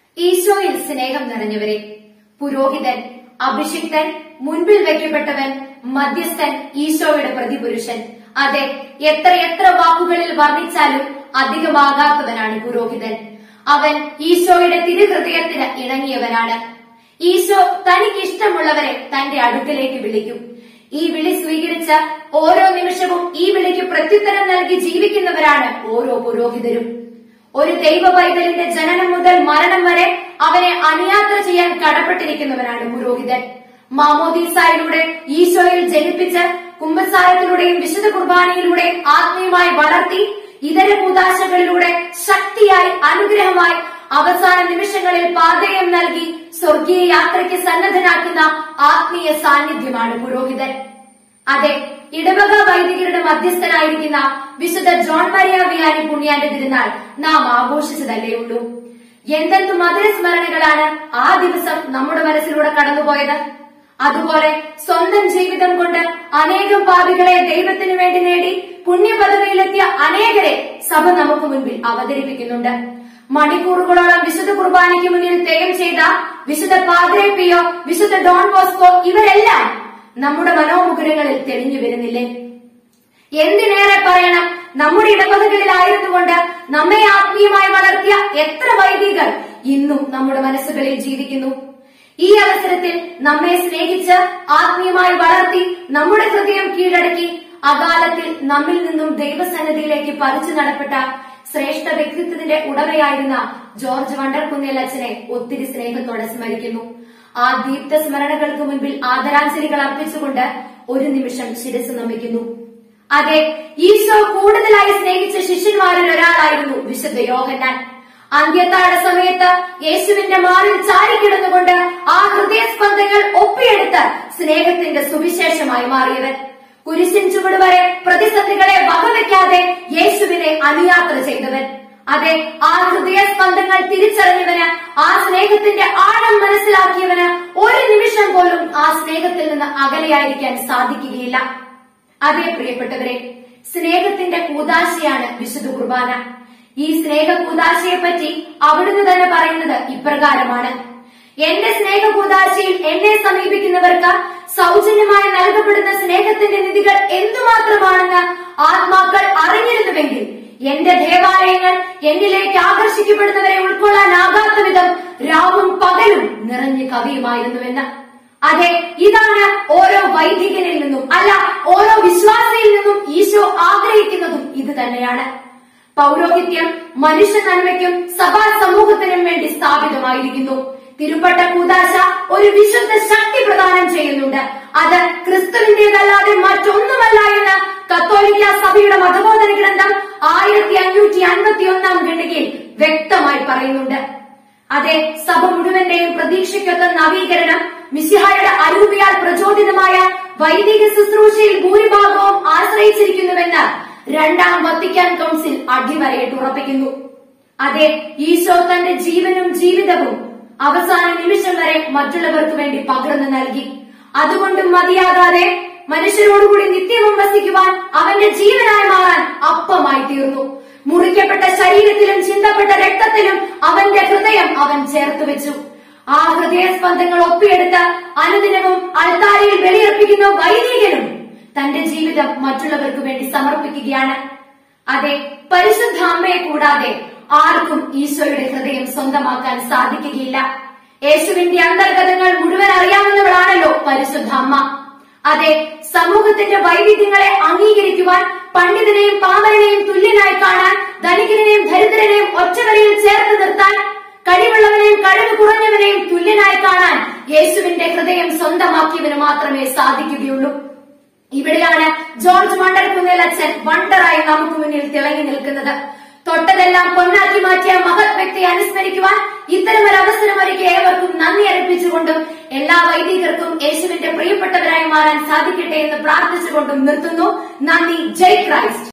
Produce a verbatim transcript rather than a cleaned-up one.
ഈശോയിൽ സ്നേഹം നിറഞ്ഞവരെ, പുരോഹിതൻ, അഭിഷിക്തൻ, മുൻപിൽ വയ്ക്കപ്പെട്ടവൻ, മധ്യസ്ഥൻ, ഈശോയുടെ പ്രതിപുരുഷൻ. അതെ, എത്ര എത്ര വാക്കുകളിൽ വർണ്ണിച്ചാലും അധികമാകാത്തവനാണ് പുരോഹിതൻ. അവൻ ഈശോയുടെ തിരുഹൃദയത്തിന് ഇണങ്ങിയവനാണ്. ഈശോ തനിക്കിഷ്ടമുള്ളവരെ തന്റെ അടുക്കലേക്ക് വിളിക്കും. ഈ വിളി സ്വീകരിച്ച ഓരോ നിമിഷവും ഈ വിളിക്ക് പ്രത്യുത്തരം നൽകി ജീവിക്കുന്നവരാണ് ഓരോ പുരോഹിതരും. ഒരു ദൈവ പൈതലിന്റെ ജനനം മുതൽ മരണം വരെ അവനെ അനുയാത്ര ചെയ്യാൻ കടപ്പെട്ടിരിക്കുന്നവനാണ് പുരോഹിതൻ. മാമോദീസായിലൂടെ ഈശോയിൽ ജനിപ്പിച്ച് കുമ്പസാരത്തിലൂടെയും വിശുദ്ധ കുർബാനയിലൂടെയും ആത്മീയമായി വളർത്തി ഇതര കൂദാശകളിലൂടെ ശക്തിയായി അനുഗ്രഹമായി അവസാന നിമിഷങ്ങളിൽ പാതയം നൽകി സ്വർഗീയ യാത്രയ്ക്ക് സന്നദ്ധനാക്കുന്ന ആത്മീയ സാന്നിധ്യമാണ് പുരോഹിതൻ. അതെ, ഇടവക വൈദികരുടെ മധ്യസ്ഥനായിരിക്കുന്ന വിശുദ്ധ ജോൺ മരിയ വിയാനി പുണ്യാന്റെ തിരുനാൾ നാം ആഘോഷിച്ചതല്ലേയുള്ളൂ. എന്തെന്തു മധുര സ്മരണകളാണ് ആ ദിവസം നമ്മുടെ മനസ്സിലൂടെ കടന്നുപോയത്. അതുപോലെ സ്വന്തം ജീവിതം കൊണ്ട് അനേകം പാപികളെ ദൈവത്തിനു വേണ്ടി നേടി പുണ്യപദവിയിലെത്തിയ അനേകരെ സഭ നമുക്ക് മുൻപിൽ അവതരിപ്പിക്കുന്നുണ്ട്. മണിക്കൂറുകളോളം വിശുദ്ധ കുർബാനയ്ക്ക് മുന്നിൽ തെയ്യം ചെയ്ത വിശുദ്ധ പാദ്രെ പിയോ, വിശുദ്ധ ഡോൺ ബോസ്കോ ഇവരെല്ലാം നമ്മുടെ മനോമുകുരങ്ങളിൽ തെളിഞ്ഞു വരുന്നില്ലേ? എന്തിനേറെ പറയണം, നമ്മുടെ ഇടവകകളിലായിരുന്നു കൊണ്ട് നമ്മെ ആത്മീയമായി വളർത്തിയ എത്ര വൈദികർ ഇന്നും നമ്മുടെ മനസ്സുകളിൽ ജീവിക്കുന്നു. ഈ അവസരത്തിൽ നമ്മെ സ്നേഹിച്ച് ആത്മീയമായി വളർത്തി നമ്മുടെ ഹൃദയം കീഴടക്കി അകാലത്തിൽ നമ്മിൽ നിന്നും ദൈവസന്നിധിയിലേക്ക് പറിച്ചു നടപ്പെട്ട ശ്രേഷ്ഠ വ്യക്തിത്വത്തിന്റെ ഉടമയായിരുന്ന ജോർജ് വണ്ടർകുന്നേൽ അച്ഛനെ ഒത്തിരി സ്നേഹത്തോടെ സ്മരിക്കുന്നു. ആ ദീപ്ത സ്മരണകൾക്ക് മുൻപിൽ ആദരാഞ്ജലികൾ അർപ്പിച്ചുകൊണ്ട് ഒരു നിമിഷം ശിരസ് നമിക്കുന്നു. അതെ, ഈശോ കൂടുതലായി സ്നേഹിച്ച ശിഷ്യന്മാരിൽ ഒരാളായിരുന്നു വിശുദ്ധ യോഹന്നാൻ. അന്ത്യത്താഴ സമയത്ത് യേശുവിന്റെ മാറിൽ ചാരിക്കിടന്നുകൊണ്ട് ആ ഹൃദയസ്പന്ദങ്ങൾ ഒപ്പിയെടുത്ത് സ്നേഹത്തിന്റെ സുവിശേഷമായി മാറിയവൻ. കുരിശിൻ ചുവട് വരെ പ്രതിസന്ധികളെ വകവെക്കാതെ യേശുവിനെ അനുയാത്ര ചെയ്തവൻ. അതെ, ആ ഹൃദയസ്പന്ദങ്ങൾ തിരിച്ചറിഞ്ഞവന്, ആ സ്നേഹത്തിന്റെ ആഴം മനസ്സിലാക്കിയവന് ഒരു നിമിഷം പോലും ആ സ്നേഹത്തിൽ നിന്ന് അകലെയായിരിക്കാൻ സാധിക്കുകയില്ല. അതേ പ്രിയപ്പെട്ടവരെ, സ്നേഹത്തിന്റെ കൂദാശയാണ് വിശുദ്ധ കുർബാന. ഈ സ്നേഹ കൂദാശയെ പറ്റി അവിടുന്ന് തന്നെ പറയുന്നത് ഇപ്രകാരമാണ്: എന്റെ സ്നേഹ കൂദാശയിൽ എന്നെ സമീപിക്കുന്നവർക്ക് സൗജന്യമായി നൽകപ്പെടുന്ന സ്നേഹത്തിന്റെ നിധികൾ എന്തുമാത്രമാണെന്ന് ആത്മാക്കൾ അറിഞ്ഞിരുന്നുവെങ്കിൽ എന്റെ ദേവാലയങ്ങൾ എന്നിലേക്ക് ആകർഷിക്കപ്പെടുന്നവരെ ഉൾക്കൊള്ളാനാകാത്ത വിധം രാവും പകലും നിറഞ്ഞു കവിയുമായിരുന്നുവെന്ന്. അതെ, ഇതാണ് ഓരോ വൈദികനിൽ നിന്നും, അല്ല ഓരോ വിശ്വാസിയിൽ നിന്നും ഈശോ ആഗ്രഹിക്കുന്നതും ഇത് തന്നെയാണ്. പൗരോഹിത്യം മനുഷ്യ നന്മയ്ക്കും സഭാ സമൂഹത്തിനും വേണ്ടി സ്ഥാപിതമായിരിക്കുന്നു. തിരുപ്പട്ട കൂദാശ ഒരു വിശുദ്ധ ശക്തി പ്രദാനം ചെയ്യുന്നുണ്ട്. അത് ക്രിസ്തുവിന്റേതല്ലാതെ മറ്റൊന്നുമല്ല എന്ന് കത്തോലിക്ക സഭയുടെ മതബോധന ഗ്രന്ഥം ആയിരത്തി അഞ്ഞൂറ്റി അൻപത്തി ഒന്നാം ഖണ്ഡികയിൽ വ്യക്തമായി പറയുന്നുണ്ട്. അതെ, സഭ മുഴുവന്റെയും പ്രതീക്ഷയ്ക്കൊത്ത നവീകരണം മിശിഹായുടെ അരൂപിയാൽ പ്രചോദിതമായ വൈദിക ശുശ്രൂഷയിൽ ഭൂരിഭാഗവും ആശ്രയിച്ചിരിക്കുന്നുവെന്ന് രണ്ടാം വത്തിക്കാൻ കൗൺസിൽ അടിവരയിട്ട് ഉറപ്പിക്കുന്നു. അതെ, ഈശോ തന്റെ ജീവനും ജീവിതവും അവസാന നിമിഷം വരെ മറ്റുള്ളവർക്ക് വേണ്ടി പകർന്നു നൽകി. അതുകൊണ്ടും മതിയാകാതെ മനുഷ്യരോടുകൂടി നിത്യവും വസിക്കുവാൻ അവന്റെ ജീവനായി മാറാൻ അപ്പമായി തീർന്നു. മുറിക്കപ്പെട്ട ശരീരത്തിലും ചിന്തപ്പെട്ട രക്തത്തിലും അവന്റെ ഹൃദയം അവൻ ചേർത്ത് വെച്ചു. ആ ഹൃദയസ്പന്ദങ്ങൾ ഒപ്പിയെടുത്ത് അനുദിനവും അൾത്താരയിൽ ബലിയർപ്പിക്കുന്ന വൈദികനും തന്റെ ജീവിതം മറ്റുള്ളവർക്ക് വേണ്ടി സമർപ്പിക്കുകയാണ്. അതെ, പരിശുദ്ധ അമ്മയെ കൂടാതെ ആർക്കും ഈശോയുടെ ഹൃദയം സ്വന്തമാക്കാൻ സാധിക്കുകയില്ല. യേശുവിന്റെ അന്തർഗതങ്ങൾ മുഴുവൻ അറിയാവുന്നവളാണല്ലോ പരിശുദ്ധ അമ്മ. അതെ, സമൂഹത്തിന്റെ വൈവിധ്യങ്ങളെ അംഗീകരിക്കുവാൻ, പണ്ഡിതനെയും പാമരനെയും തുല്യനായി കാണാൻ, ധനികനെയും ദരിദ്രനെയും ഒറ്റവരിയിൽ ചേർത്ത് നിർത്താൻ, കഴിവുള്ളവനെയും കഴിവ് കുറഞ്ഞവനെയും തുല്യനായി കാണാൻ യേശുവിന്റെ ഹൃദയം സ്വന്തമാക്കിയവന് മാത്രമേ സാധിക്കുകയുള്ളൂ. ഇവിടെയാണ് ജോർജ് വണ്ടർകുന്നേൽ അച്ഛൻ വണ്ടറായി നമുക്ക് മുന്നിൽ തിളങ്ങി നിൽക്കുന്നത്. തൊട്ടതെല്ലാം പൊന്നാക്കി മാറ്റിയ മഹത് വ്യക്തിയെ അനുസ്മരിക്കുവാൻ ഇത്തരമൊരു അവസരം ഒരുക്കിയ ഏവർക്കും നന്ദി അർപ്പിച്ചുകൊണ്ടും എല്ലാ വൈദികർക്കും യേശുവിന്റെ പ്രിയപ്പെട്ടവരായി മാറാൻ സാധിക്കട്ടെ എന്ന് പ്രാർത്ഥിച്ചുകൊണ്ടും നിർത്തുന്നു. നന്ദി. ജയ് ക്രൈസ്റ്റ്.